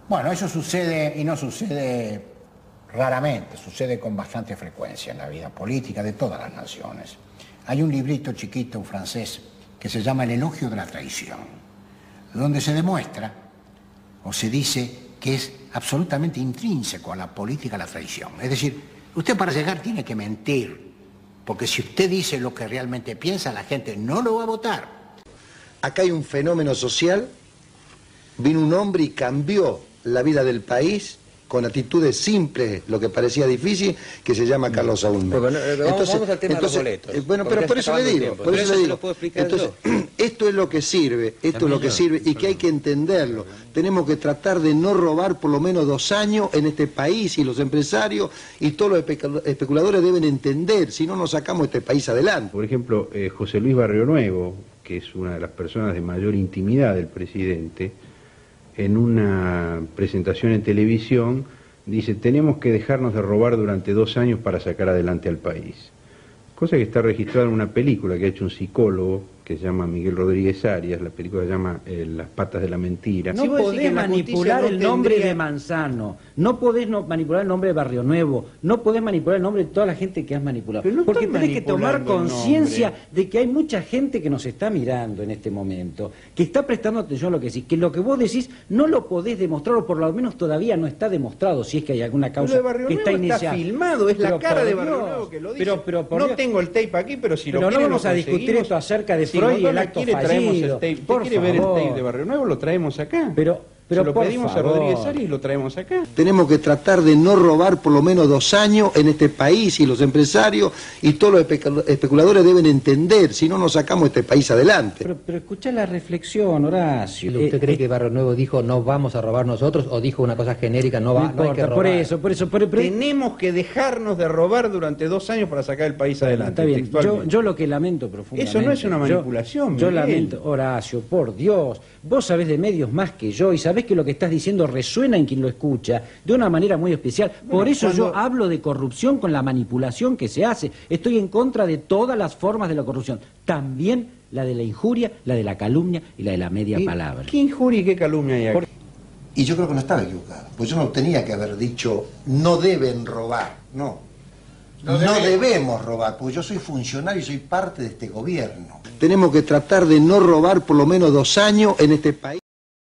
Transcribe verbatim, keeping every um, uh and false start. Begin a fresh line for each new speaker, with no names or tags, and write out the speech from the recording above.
Bueno, eso sucede y no sucede raramente, sucede con bastante frecuencia en la vida política de todas las naciones. Hay un librito chiquito francés que se llama El elogio de la traición, donde se demuestra o se dice que es absolutamente intrínseco a la política la traición. Es decir, usted para llegar tiene que mentir, porque si usted dice lo que realmente piensa, la gente no lo va a votar.
Acá hay un fenómeno social, vino un hombre y cambió la vida del país con actitudes simples, lo que parecía difícil, que se llama Carlos Saúl Menem.
Bueno, vamos, entonces, vamos al tema entonces, de los boletos.
Eh, bueno, pero por eso le digo, por eso le digo. Entonces, esto es lo que sirve, esto es lo que sirve y que hay que entenderlo. Tenemos que tratar de no robar por lo menos dos años en este país, y los empresarios y todos los especuladores deben entender, si no nos sacamos este país adelante.
Por ejemplo, eh, José Luis Barrio Nuevo, que es una de las personas de mayor intimidad del presidente, en una presentación en televisión, dice, tenemos que dejarnos de robar durante dos años para sacar adelante al país. Cosa que está registrada en una película que ha hecho un psicólogo, que se llama Miguel Rodríguez Arias, la película se llama eh, Las patas de la mentira.
No si podés manipular no el nombre tendría... de Manzano, no podés no, manipular el nombre de Barrio Nuevo, no podés manipular el nombre de toda la gente que has manipulado. No porque tenés que tomar conciencia de que hay mucha gente que nos está mirando en este momento, que está prestando atención a lo que decís, que lo que vos decís no lo podés demostrar, o por lo menos todavía no está demostrado, si es que hay alguna causa que está iniciada.
Está filmado, es la cara de Barrio Nuevo que lo dice.
Pero, pero,
no tengo el tape aquí, pero si
pero
lo
no vamos a discutir esto acerca de
si
Freud y el acto
quiere,
fallido.
El tape. ¿Quiere ver el tape de Barrio Nuevo? Lo traemos acá.
Pero, pero
se lo pedimos
favor.
a Rodríguez Arias y lo traemos acá.
Tenemos que tratar de no robar por lo menos dos años en este país, y los empresarios y todos los especuladores deben entender, si no nos sacamos este país adelante.
Pero, pero escucha la reflexión, Horacio.
¿Usted
eh,
cree
eh,
que Barrio Nuevo dijo no vamos a robar nosotros, o dijo una cosa genérica, no, va,
no,
no
importa,
hay que robar?
por eso, por eso. Por, por,
Tenemos que dejarnos de robar durante dos años para sacar el país adelante.
Está bien, yo, yo lo que lamento profundamente...
Eso no es una manipulación,
Yo, yo
Miguel.
lamento, Horacio, por Dios, vos sabés de medios más que yo y sabés que lo que estás diciendo resuena en quien lo escucha de una manera muy especial. Bueno, por eso cuando... yo hablo de corrupción con la manipulación que se hace. Estoy en contra de todas las formas de la corrupción, también la de la injuria, la de la calumnia y la de la media palabra.
¿Qué injuria y qué calumnia hay aquí? Por...
Y yo creo que no estaba equivocado, pues yo no tenía que haber dicho no deben robar, no. No, no debe... debemos robar, porque yo soy funcionario y soy parte de este gobierno. Tenemos que tratar de no robar por lo menos dos años en este país.